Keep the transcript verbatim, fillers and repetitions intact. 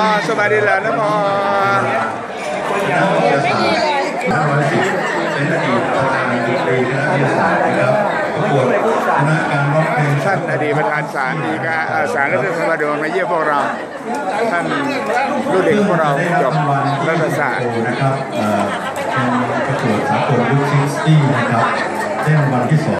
สวัสดีแล้วนะพอเป็นอดีตประธานดนตรีคณะวิทยาศาสตร์นะครับประกวดคณะการร้องเพลงท่านอดีตประธานศาลฎีกาศาลรัฐธรรมนูญมาเยี่ยมพวกเราท่านรุ่นเด็กพวกเราจบรัฐศาสตร์นะครับเป็นประกวดสากลยุคซิกซ์ตี้นะครับได้รางวัลที่สอง